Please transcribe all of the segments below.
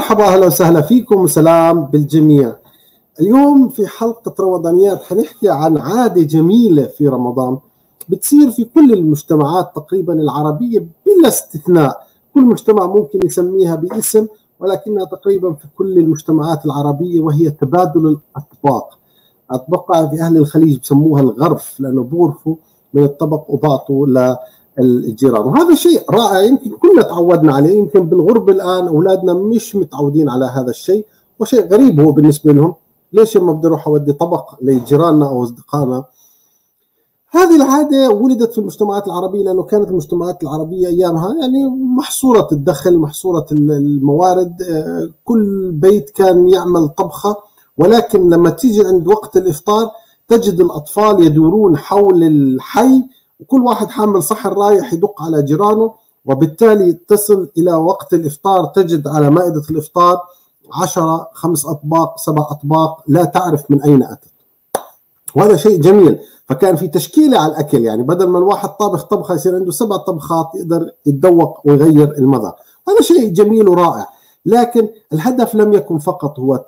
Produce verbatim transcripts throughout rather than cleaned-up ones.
مرحبا، اهلا وسهلا فيكم وسلام بالجميع. اليوم في حلقة رمضانيات حنحكي عن عادة جميلة في رمضان بتصير في كل المجتمعات تقريبا العربية بلا استثناء. كل مجتمع ممكن يسميها باسم، ولكنها تقريبا في كل المجتمعات العربية، وهي تبادل الأطباق. أطباق في أهل الخليج بسموها الغرف، لأنه بورفوا من الطبق وبعطوا للجيران، وهذا شيء رائع يمكن كلنا تعودنا عليه. يمكن بالغربة الآن أولادنا مش متعودين على هذا الشيء، وشيء غريب هو بالنسبة لهم. ليش لما بدي أروح أودي طبق لجيراننا أو أصدقائنا؟ هذه العادة ولدت في المجتمعات العربية، لأنه كانت المجتمعات العربية أيامها يعني محصورة الدخل، محصورة الموارد، كل بيت كان يعمل طبخة. ولكن لما تيجي عند وقت الإفطار تجد الأطفال يدورون حول الحي، وكل واحد حامل صحن رايح يدق على جيرانه، وبالتالي تصل إلى وقت الإفطار تجد على مائدة الإفطار عشرة، خمس أطباق، سبع أطباق لا تعرف من أين أتت. وهذا شيء جميل. فكان في تشكيلة على الأكل، يعني بدل ما الواحد طابخ طبخة يصير عنده سبع طبخات يقدر يتذوق ويغير المذاق. هذا شيء جميل ورائع، لكن الهدف لم يكن فقط هو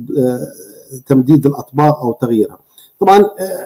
تمديد الأطباق أو تغييرها. طبعا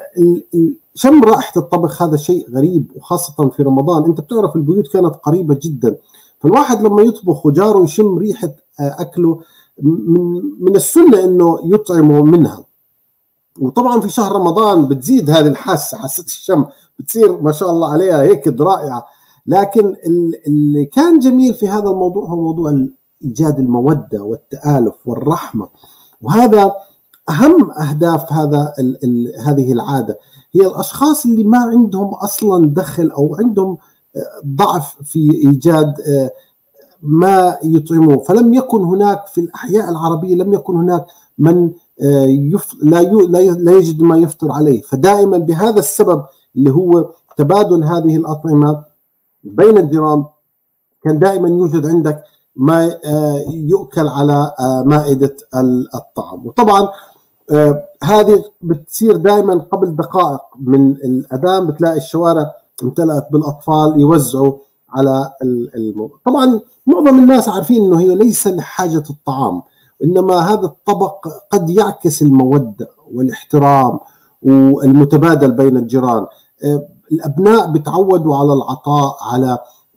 شم رائحة الطبخ هذا شيء غريب، وخاصة في رمضان. أنت بتعرف البيوت كانت قريبة جدا، فالواحد لما يطبخ وجاره يشم ريحة أكله من من السنة إنه يطعمه منها. وطبعا في شهر رمضان بتزيد هذه الحاسة، حاسة الشم بتصير ما شاء الله عليها هيك رائعة. لكن اللي كان جميل في هذا الموضوع هو موضوع إيجاد المودة والتآلف والرحمة، وهذا أهم أهداف هذا ال ال هذه العادة. هي الأشخاص اللي ما عندهم أصلا دخل أو عندهم ضعف في إيجاد ما يطعموه، فلم يكن هناك في الأحياء العربية لم يكن هناك من يف... لا, ي... لا يجد ما يفطر عليه. فدائما بهذا السبب اللي هو تبادل هذه الأطعمة بين الجيران كان دائما يوجد عندك ما يؤكل على مائدة الطعام. وطبعا هذه بتصير دائما قبل دقائق من الأذان، بتلاقي الشوارع امتلأت بالأطفال يوزعوا على الموضوع. طبعا معظم الناس عارفين انه هي ليس لحاجة الطعام، إنما هذا الطبق قد يعكس المودة والاحترام والمتبادل بين الجيران. الأبناء بتعودوا على العطاء، على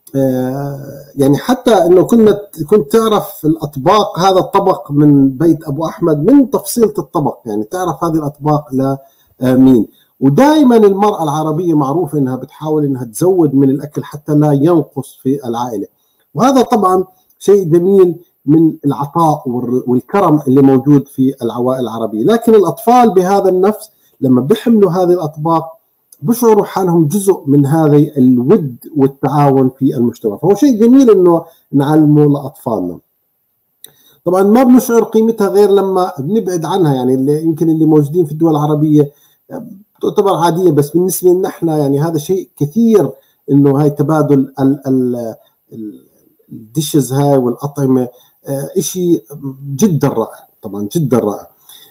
يعني حتى إنه كنا كنت تعرف الأطباق، هذا الطبق من بيت أبو أحمد من تفصيلة الطبق، يعني تعرف هذه الأطباق لمين. ودائما المرأة العربية معروفة إنها بتحاول إنها تزود من الأكل حتى لا ينقص في العائلة، وهذا طبعا شيء جميل من العطاء والكرم اللي موجود في العوائل العربية. لكن الأطفال بهذا النفس لما بيحملوا هذه الأطباق بشعروا حالهم جزء من هذا الود والتعاون في المجتمع، فهو شيء جميل إنه نعلمه لأطفالنا. طبعا ما بنشعر قيمتها غير لما بنبعد عنها، يعني اللي يمكن اللي موجودين في الدول العربية تعتبر عادية، بس بالنسبة لنا احنا يعني هذا شيء كثير، إنه هاي تبادل ال ال الديشز هاي والأطعمة إشي جدا رائع، طبعا جدا رائع.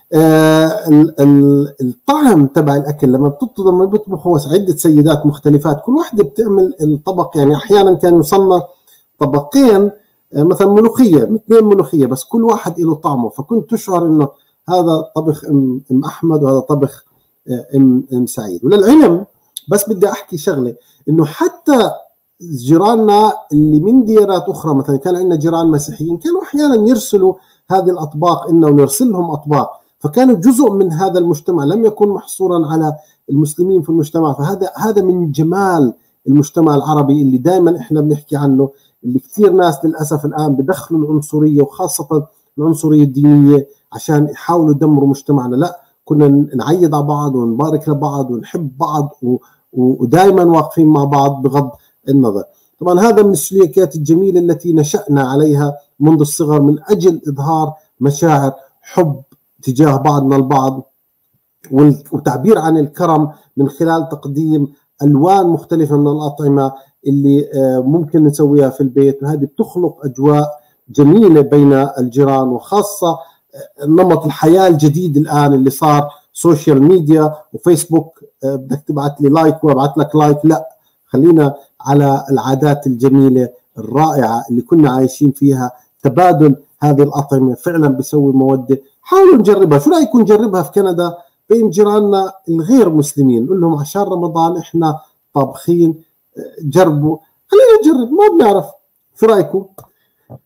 الطعم تبع الأكل لما بتطلب لما بيطبخوا عدة سيدات مختلفات، كل واحدة بتعمل الطبق. يعني أحيانا كان يصنع طبقين، مثلا ملوخية، اثنين ملوخية، بس كل واحد له طعمه، فكنت تشعر إنه هذا طبخ أم أحمد وهذا طبخ أم أم سعيد. وللعلم بس بدي أحكي شغلة، إنه حتى جيراننا اللي من ديانات أخرى، مثلا كان عندنا جيران مسيحيين كانوا أحيانا يرسلوا هذه الأطباق إنه نرسل لهم أطباق، فكانوا جزء من هذا المجتمع، لم يكن محصورا على المسلمين في المجتمع. فهذا هذا من جمال المجتمع العربي اللي دائما إحنا بنحكي عنه، اللي كثير ناس للأسف الآن بدخلوا العنصرية، وخاصة العنصرية الدينية، عشان يحاولوا يدمروا مجتمعنا. لا، كنا نعيد على بعض ونبارك لبعض ونحب بعض، ودائما واقفين مع بعض بغض النظر. طبعا هذا من السلوكيات الجميلة التي نشأنا عليها منذ الصغر من أجل إظهار مشاعر حب تجاه بعضنا البعض، وتعبير عن الكرم من خلال تقديم ألوان مختلفة من الأطعمة اللي ممكن نسويها في البيت، وهذه بتخلق أجواء جميلة بين الجيران. وخاصة نمط الحياة الجديد الآن اللي صار سوشيال ميديا وفيسبوك، بدك تبعت لي لايك وابعت لك لايك، لا، خلينا على العادات الجميلة الرائعة اللي كنا عايشين فيها، تبادل هذه الأطعمة فعلا بيسوي مودة، حاولوا نجربها. شو رأيكم نجربها في كندا بين جيراننا الغير مسلمين، نقول لهم عشان رمضان إحنا طابخين، جربوا، خلينا نجرب، ما بنعرف. شو رأيكم؟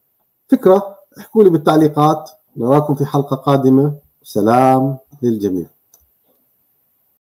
فكرة؟ احكوا لي بالتعليقات. نراكم في حلقة قادمة. سلام للجميع.